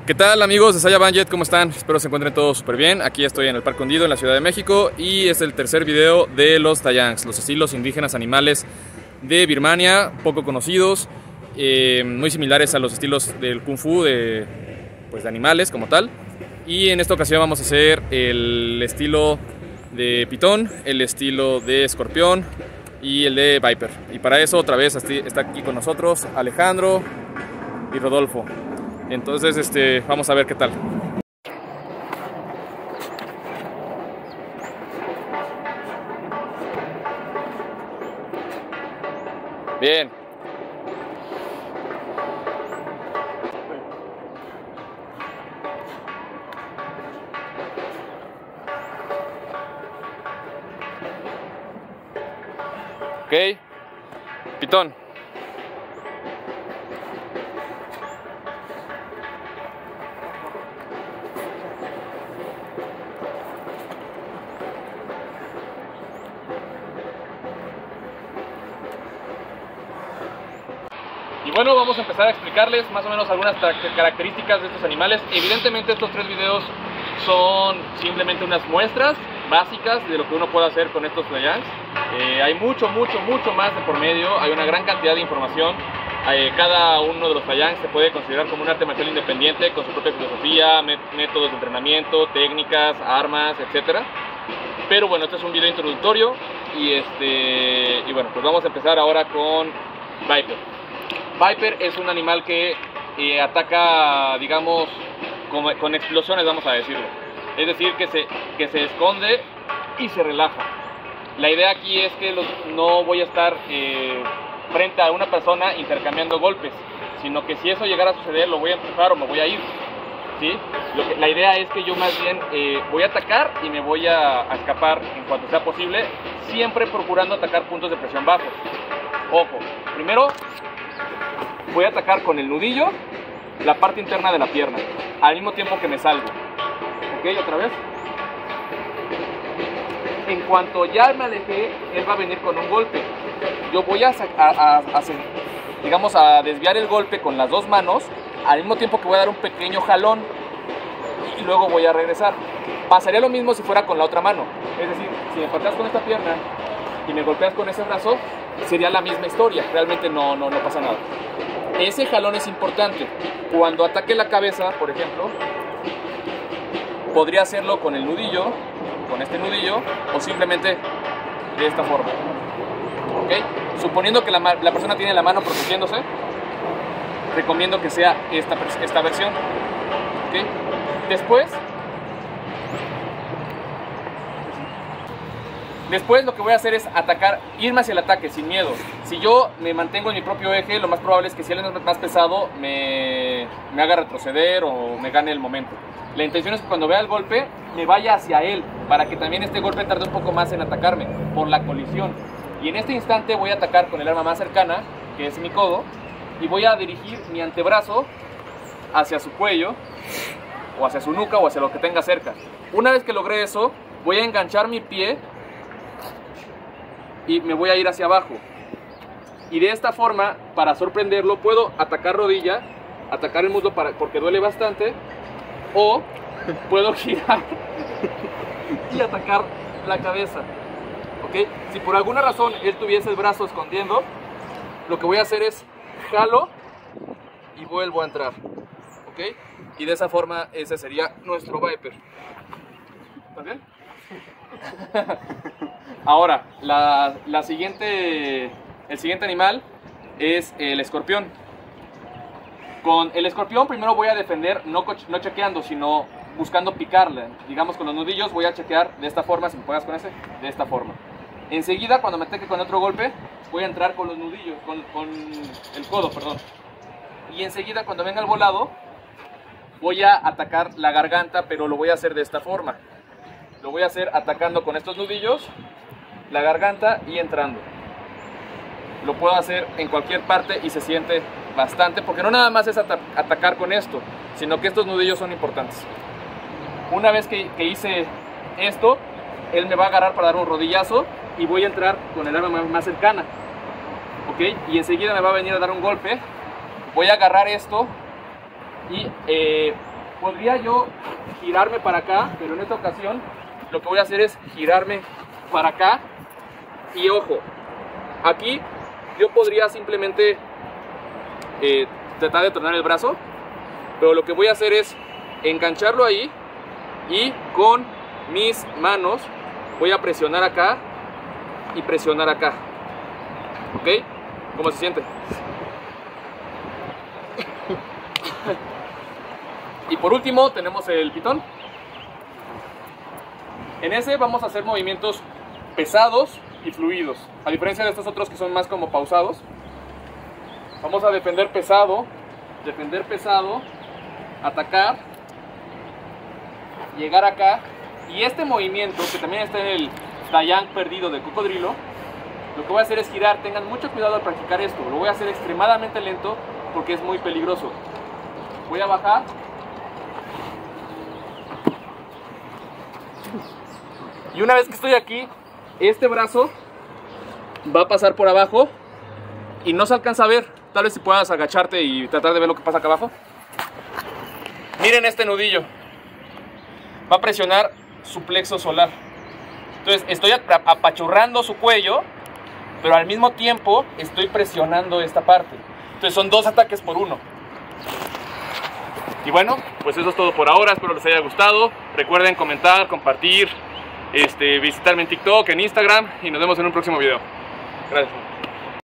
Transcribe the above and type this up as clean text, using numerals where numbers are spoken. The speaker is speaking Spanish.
¿Qué tal amigos de Saya Bandjet? ¿Cómo están? Espero se encuentren todos súper bien. Aquí estoy en el Parque Hundido en la Ciudad de México y es el tercer video de los Tayangs, los estilos indígenas animales de Birmania, poco conocidos, muy similares a los estilos del Kung Fu de animales como tal. Y en esta ocasión vamos a hacer el estilo de pitón, el estilo de escorpión y el de viper. Y para eso otra vez está aquí con nosotros Alejandro y Rodolfo. Entonces vamos a ver qué tal. Bien. Ok. Pitón. Y bueno, vamos a empezar a explicarles más o menos algunas características de estos animales. Evidentemente estos tres videos son simplemente unas muestras básicas de lo que uno puede hacer con estos Tayangs. Hay mucho más de por medio, hay una gran cantidad de información. Cada uno de los Tayangs se puede considerar como un arte marcial independiente con su propia filosofía, métodos de entrenamiento, técnicas, armas, etc. Pero bueno, este es un video introductorio y bueno, pues vamos a empezar ahora con Viper. Viper es un animal que ataca, digamos, con explosiones, vamos a decirlo. Es decir, que se esconde y se relaja. La idea aquí es que no voy a estar frente a una persona intercambiando golpes, sino que si eso llegara a suceder, lo voy a empujar o me voy a ir, ¿sí? La idea es que yo más bien voy a atacar y me voy a escapar en cuanto sea posible, siempre procurando atacar puntos de presión bajos. Ojo, primero voy a atacar con el nudillo la parte interna de la pierna, al mismo tiempo que me salgo. Ok, otra vez. En cuanto ya me alejé, él va a venir con un golpe. Yo voy a desviar el golpe con las dos manos, al mismo tiempo que voy a dar un pequeño jalón y luego voy a regresar. Pasaría lo mismo si fuera con la otra mano. Es decir, si me pateas con esta pierna y me golpeas con ese brazo, sería la misma historia. Realmente no pasa nada. Ese jalón es importante. Cuando ataque la cabeza, por ejemplo, podría hacerlo con el nudillo, con este nudillo, o simplemente de esta forma. ¿Okay? Suponiendo que la persona tiene la mano protegiéndose, recomiendo que sea esta versión. ¿Okay? Después lo que voy a hacer es atacar, irme hacia el ataque sin miedo. Si yo me mantengo en mi propio eje, lo más probable es que si él es más pesado me haga retroceder o me gane el momento. La intención es que cuando vea el golpe me vaya hacia él, para que también este golpe tarde un poco más en atacarme por la colisión. Y en este instante voy a atacar con el arma más cercana, que es mi codo, y voy a dirigir mi antebrazo hacia su cuello, o hacia su nuca, o hacia lo que tenga cerca. Una vez que logré eso, voy a enganchar mi pie y me voy a ir hacia abajo. Y de esta forma, para sorprenderlo, puedo atacar rodilla, atacar el muslo porque duele bastante, o puedo girar y atacar la cabeza. ¿Okay? Si por alguna razón él tuviese el brazo escondiendo, lo que voy a hacer es jalo y vuelvo a entrar. ¿Okay? Y de esa forma ese sería nuestro Viper. ¿Está bien? Ahora, el siguiente animal es el escorpión. Con el escorpión primero voy a defender, no chequeando, sino buscando picarle. Digamos, con los nudillos voy a chequear de esta forma, si me pegas con ese, de esta forma. Enseguida, cuando me ataque con otro golpe, voy a entrar con los nudillos, con el codo, perdón. Y enseguida, cuando venga el volado, voy a atacar la garganta, pero lo voy a hacer de esta forma. Lo voy a hacer atacando con estos nudillos la garganta y entrando. Lo puedo hacer en cualquier parte y se siente bastante, porque no nada más es atacar con esto, sino que estos nudillos son importantes. Una vez que hice esto, él me va a agarrar para dar un rodillazo y voy a entrar con el arma más cercana. ¿Ok? Y enseguida me va a venir a dar un golpe. Voy a agarrar esto y podría yo girarme para acá, pero en esta ocasión lo que voy a hacer es girarme para acá. Y ojo, aquí yo podría simplemente tratar de tornar el brazo, pero lo que voy a hacer es engancharlo ahí y con mis manos voy a presionar acá y presionar acá. ¿Ok? ¿Cómo se siente? Y por último tenemos el pitón. En ese vamos a hacer movimientos pesados y fluidos, a diferencia de estos otros que son más como pausados. Vamos a defender pesado, atacar, llegar acá. Y este movimiento, que también está en el Dayang perdido del cocodrilo, lo que voy a hacer es girar. Tengan mucho cuidado al practicar esto. Lo voy a hacer extremadamente lento porque es muy peligroso. Voy a bajar. Y una vez que estoy aquí, este brazo va a pasar por abajo y no se alcanza a ver. Tal vez si puedas agacharte y tratar de ver lo que pasa acá abajo. Miren este nudillo. Va a presionar su plexo solar. Entonces estoy apachurrando su cuello, pero al mismo tiempo estoy presionando esta parte. Entonces son dos ataques por uno. Y bueno, pues eso es todo por ahora. Espero les haya gustado. Recuerden comentar, compartir, visitarme en TikTok, en Instagram, y nos vemos en un próximo video. Gracias.